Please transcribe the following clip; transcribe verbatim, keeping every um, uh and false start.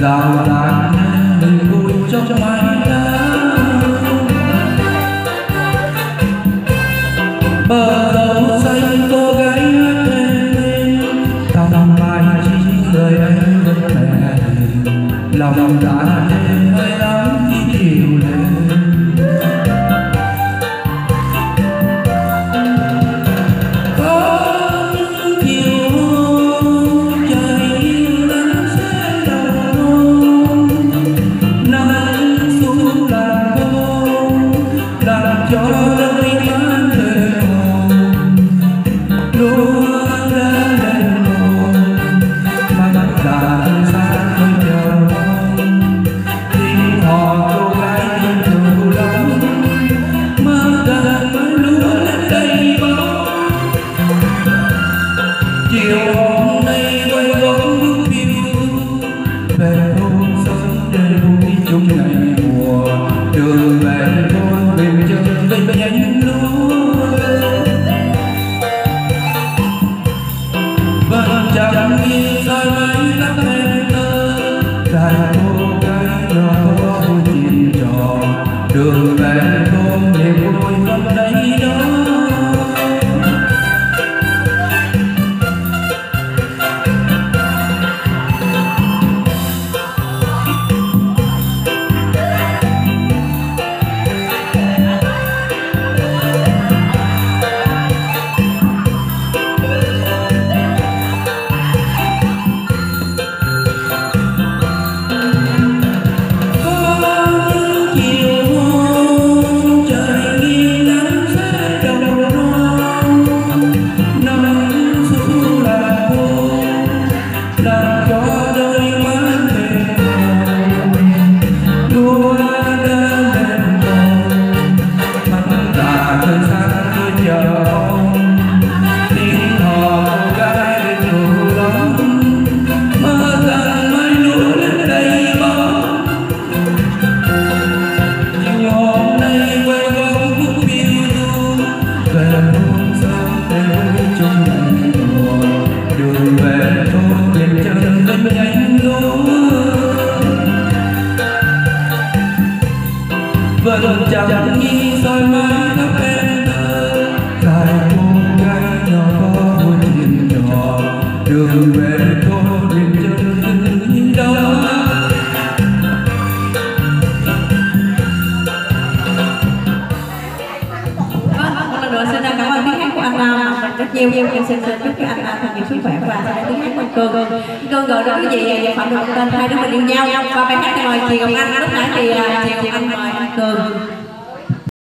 đào đàn mình vui trong mai bờ dầu xanh cô gái hát lên thăm mai chỉ người anh vẫn mẹ lòng đã thêm hơi ấm khi chiều lên có những chiều trời yêu nắng sẽ đầu nắng xuống làm cô làm cho đôi mắt đời lúa đã lên mùa mà mắt đã xa hơi chờ tiếng hò cô gái yêu lắm mơ gần lúa lên đầy bóng chiều hôm nay quay góc bước phiêu về thôn sớm để vui chung ngày mùa đường về thôn bên chân bên nhánh lúa vẫn chẳng nghĩ soi mái lắc em thơ dài cô gái nhỏ vui chuyện trò đường về thôn niềm vui vẫn đây đó làm cho đôi mắt về lúa đã lên mùa mắt đã thời gian cứ chờ tiếng hò cô gái dù lắm mơ rằng mai lúa lên đây bóng chiều hôm nay quay góc bước phiêu du về thôn sớm để vui chung ngày mùa đường về thôn bên chân bên nhánh lúa vẫn chẳng nghĩ soi mái khắp em thơ dài cô gái nhỏ có vui chuyện trò đường về thôn bên chân bên đó. Một lần nữa xin cảm ơn tiếng hát của anh Nam rất nhiều. Em xin chúc cho anh thật nhiều sức khỏe và sau đây tiếng hát của anh Cường. Cường gọi đến quý vị và phạm được tên hai đứa mình yêu nhau và bài hát mời chị Ngọc Anh lúc nãy thì chị Ngọc Anh mời anh Cường.